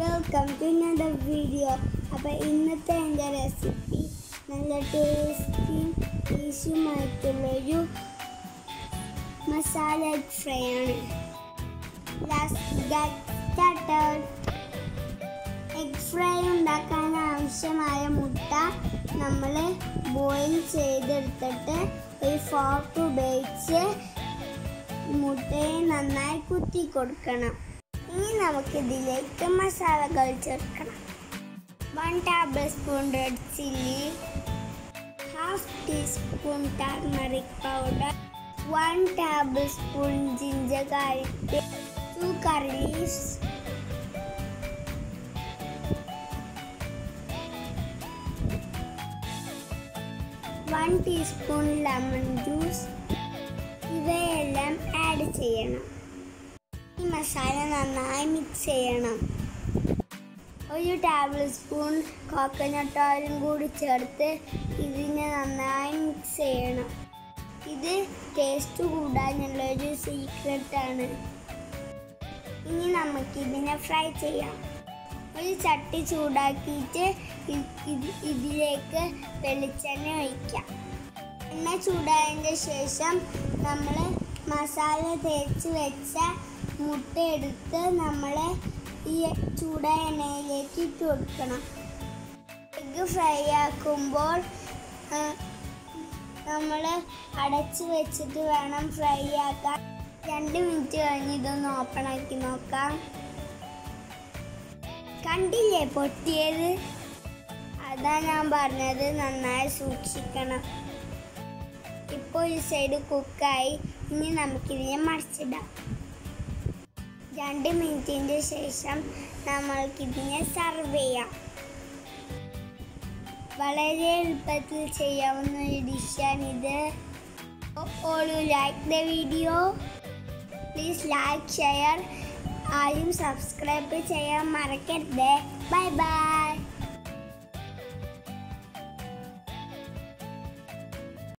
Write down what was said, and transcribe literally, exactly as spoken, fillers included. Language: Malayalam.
Welcome to another video. അപ്പോൾ ഇന്നത്തെ എൻ്റെ റെസിപ്പി നല്ല ടേസ്റ്റിയും ഈസിയുമായിട്ടുള്ളൊരു മസാല എഗ് ഫ്രൈ ആണ്. Let's get started. Egg fry ഉണ്ടാക്കാൻ ആവശ്യമായ മുട്ട നമ്മൾ ബോയിൽ ചെയ്തെടുത്തിട്ട് ഒരു ഫോർക്ക് ഉപയോഗിച്ച് മുട്ടയെ നന്നായി കുത്തി കൊടുക്കണം. ഇനി നമുക്ക് ഇതിലേക്ക് മസാലകൾ ചേർക്കണം. One tablespoon red chilli, half teaspoon turmeric powder, one tablespoon ginger garlic, two curry leaves, one teaspoon lemon juice ഇവയെല്ലാം ആഡ് ചെയ്യണം. ഈ മസാല നന്നായി മിക്സ് ചെയ്യണം. ഒരു ടേബിൾ സ്പൂൺ കോക്കനട്ട് ഓയിലും കൂടി ചേർത്ത് ഇതിനെ നന്നായി മിക്സ് ചെയ്യണം. ഇത് ടേസ്റ്റ് കൂടാനുള്ളൊരു സീക്രട്ടാണ്. ഇനി നമുക്കിതിനെ ഫ്രൈ ചെയ്യാം. ഒരു ചട്ടി ചൂടാക്കിയിട്ട് ഇതിലേക്ക് വെളിച്ചെണ്ണ ഒഴിക്കാം. എണ്ണ ചൂടായതിന് ശേഷം നമ്മൾ മസാല തേച്ച് വെച്ച മുട്ട എടുത്ത് നമ്മൾ ഈ ചൂടായ എണ്ണയിലേക്ക് ഇട്ട് കൊടുക്കണം. എഗ്ഗ് ഫ്രൈ ആക്കുമ്പോൾ നമ്മൾ അടച്ച് വെച്ചിട്ട് വേണം ഫ്രൈ ആക്കാൻ. രണ്ട് മിനിറ്റ് കഴിഞ്ഞ് ഇതൊന്ന് ഓപ്പൺ ആക്കി നോക്കാം. കണ്ടില്ലേ പൊട്ടിയത്? അതാ ഞാൻ പറഞ്ഞത്, നന്നായി സൂക്ഷിക്കണം. ഇപ്പോൾ ഈ സൈഡ് കുക്കായി. ഇനി നമുക്കിതിനെ മറിച്ചിടാം. രണ്ട് മിനിറ്റിൻ്റെ ശേഷം നമ്മൾക്കിതിനെ സർവ് ചെയ്യാം. വളരെ എളുപ്പത്തിൽ ചെയ്യാവുന്ന ഒരു ഡിഷാണിത്. All you like the video, please like share, ആരും സബ്സ്ക്രൈബ് ചെയ്യാൻ മറക്കരുത്. Bye by.